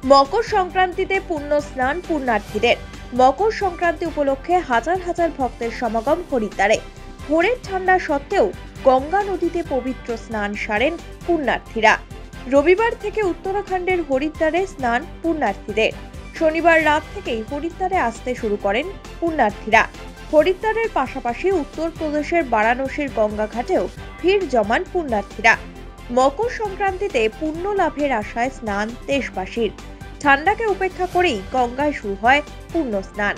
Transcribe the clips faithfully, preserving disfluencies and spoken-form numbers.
মকর সংক্রান্তিতে পুণ্য স্নান পুণ্যার্থীদের। মকর সংক্রান্তি উপলক্ষে হাজার হাজার ভক্তের সমাগম হরিদ্বারে। ভোরের ঠান্ডা সত্ত্বেও গঙ্গা নদীতে পবিত্র স্নান সারেন পুণ্যার্থীরা। রবিবার থেকে উত্তরাখণ্ডের হরিদ্বারে স্নান পুণ্যার্থীদের। শনিবার রাত থেকেই হরিদ্বারে আসতে শুরু করেন পুণ্যার্থীরা। হরিদ্বারের পাশাপাশি উত্তরপ্রদেশের বারাণসীর গঙ্গা ঘাটেও ভিড় জমান পুণ্যার্থীরা। মকর সংক্রান্তিতে পুণ্য লাভের আশায় স্নান দেশবাসীর। ঠান্ডাকে উপেক্ষা করেই গঙ্গায় শুরু হয় পুণ্য স্নান।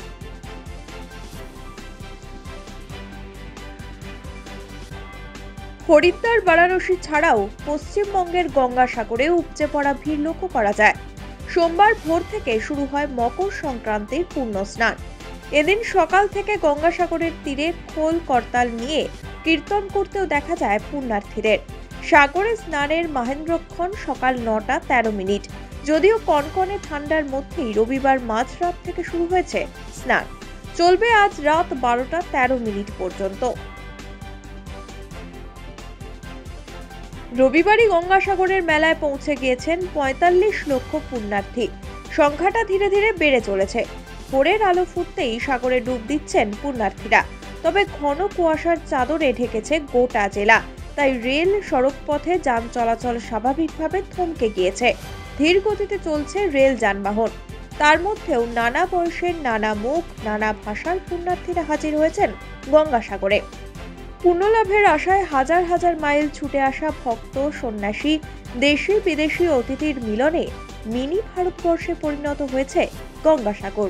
হরিদ্বার বারাণসী ছাড়াও পশ্চিমবঙ্গের গঙ্গাসাগরে উপচে পড়া ভিড় লক্ষ্য করা যায়। সোমবার ভোর থেকে শুরু হয় মকর সংক্রান্তির পুণ্য স্নান। এদিন সকাল থেকে গঙ্গাসাগরের তীরে খোল করতাল নিয়ে কীর্তন করতেও দেখা যায় পুণ্যার্থীদের। সাগরে স্নানের মাহেন্দ্রক্ষণ সকাল নটা তেরো মিনিট। যদিও কনকনে ঠান্ডার মধ্যেই রবিবার মাঝরাত থেকে শুরু হয়েছে স্নান, চলবে আজ রাত বারোটা তেরো মিনিট পর্যন্ত। রবিবারই গঙ্গাসাগরের মেলায় পৌঁছে গিয়েছেন পঁয়তাল্লিশ লক্ষ পুণ্যার্থী। সংখ্যাটা ধীরে ধীরে বেড়ে চলেছে। ভোরের আলো ফুটতেই সাগরে ডুব দিচ্ছেন পুণ্যার্থীরা। তবে ঘন কুয়াশার চাদরে ঢেকেছে গোটা জেলা, তাই রেল সড়কপথে যান চলাচল স্বাভাবিকভাবে থমকে গিয়েছে। ধীর গতিতে চলছে রেল যানবাহন। তার মধ্যেও নানা বয়সের, নানা মুখ, নানা ভাষার পুণ্যার্থীরা হাজির হয়েছেন গঙ্গাসাগরে। পুণ্যলাভের আশায় হাজার হাজার মাইল ছুটে আসা ভক্ত, সন্ন্যাসী, দেশি বিদেশি অতিথির মিলনে মিনি ভারতবর্ষে পরিণত হয়েছে Gangasagar.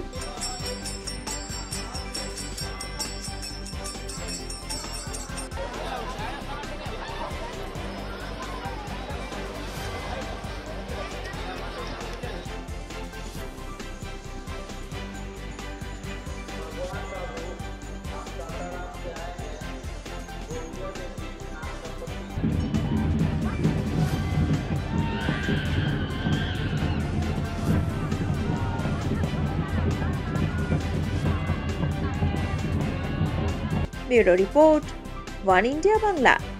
Bureau report, one India Bangla.